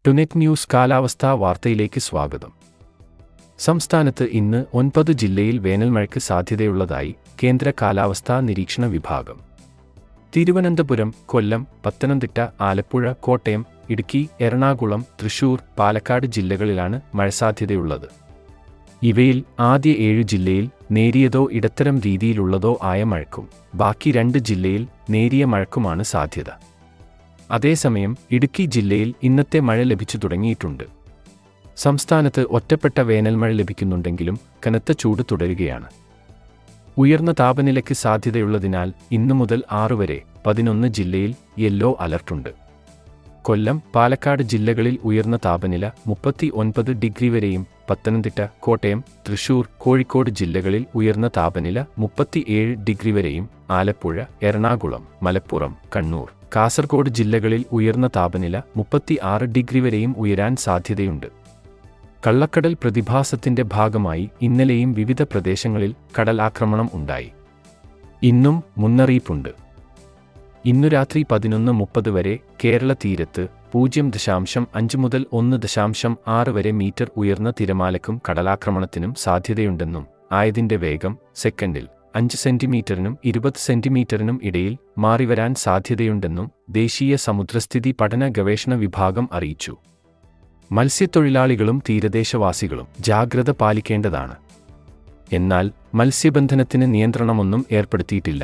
ടുനെറ്റ് news കാലാവസ്ഥാ വാർത്തയിലേക്ക് സ്വാഗതം. സംസ്ഥാനത്ത് ഇന്ന് 9 ജില്ലയിൽ വേനൽമഴയ്ക്ക് സാധ്യതയുള്ളതായി കേന്ദ്ര കാലാവസ്ഥാ നിരീക്ഷണ വിഭാഗം. തിരുവനന്തപുരം, കൊല്ലം, പത്തനംതിട്ട, ആലപ്പുഴ, കോട്ടയം, ഇടുക്കി, എറണാകുളം, തൃശൂർ, പാലക്കാട് ജില്ലകളിലാണ് മഴസാധ്യതയുള്ളത്. ഇവയിൽ ആദ്യ 7 ജില്ലയിൽ നേരിയതോ ഇടത്തരം രീതിയിലുള്ളതോ ആയ മഴയ്ക്കും ബാക്കി 2 ജില്ലയിൽ നേരിയ മഴയ്ക്കുമാണ് സാധ്യത. അതേസമയം ഇടുക്കി ജില്ലയിൽ ഇന്നത്തെ മഴ ലഭിച്ചു തുടങ്ങിയിട്ടുണ്ട്. സംസ്ഥാനത്ത് ഒറ്റപ്പെട്ട വേനൽമഴ ലഭിക്കുന്നുണ്ടെങ്കിലും കനത്ത ചൂട് തുടരുകയാണ്. ഉയർന്ന താപനിലയ്ക്ക് സാധ്യതയുള്ളതിനാൽ ഇന്നു മുതൽ 6 വരെ 11 ജില്ലയിൽ യെല്ലോ അലർട്ടുണ്ട്. കൊല്ലം, പാലക്കാട് ജില്ലകളിൽ ഉയർന്ന താപനില 39 ഡിഗ്രി വരെയും, പത്തനംതിട്ട, കോട്ടയം, തൃശൂർ, കോഴിക്കോട് ജില്ലകളിൽ ഉയർന്ന താപനില 37 ഡിഗ്രി വരെയും, ആലപ്പുഴ, എറണാകുളം, മലപ്പുറം, കണ്ണൂർ, കാസർഗോഡ് ജില്ലകളിൽ ഉയർന്ന താപനില 36 ഡിഗ്രി വരെയും ഉയരാൻ സാധ്യതയുണ്ട്. കള്ളക്കടൽ പ്രതിഭാസത്തിന്റെ ഭാഗമായി ഇന്നലെയും വിവിധ പ്രദേശങ്ങളിൽ കടലാക്രമണം ഉണ്ടായി. ഇന്നും മുന്നറിയിപ്പുണ്ട്. ഇന്നു രാത്രി 11:30 വരെ കേരള തീരത്ത് 0.5 മുതൽ 1.6 വരെ മീറ്റർ ഉയർന്ന തിരമാലയ്ക്കും കടലാക്രമണത്തിനും സാധ്യതയുണ്ടെന്നും ആയതിന്റെ വേഗം സെക്കൻഡിൽ 5 സെന്റിമീറ്ററിനും 20 സെന്റിമീറ്ററിനും ഇടയിൽ മാറിവരാൻ സാധ്യതയുണ്ടെന്നും ദേശീയ സമുദ്രസ്ഥിതി പഠന ഗവേഷണ വിഭാഗം അറിയിച്ചു. മത്സ്യത്തൊഴിലാളികളും തീരദേശവാസികളും ജാഗ്രത പാലിക്കേണ്ടതാണ്. എന്നാൽ മത്സ്യബന്ധനത്തിന് നിയന്ത്രണമൊന്നും ഏർപ്പെടുത്തിയിട്ടില്ല.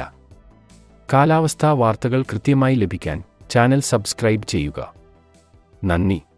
കാലാവസ്ഥാ വാർത്തകൾ കൃത്യമായി ലഭിക്കാൻ ചാനൽ സബ്സ്ക്രൈബ് ചെയ്യുക. നന്ദി.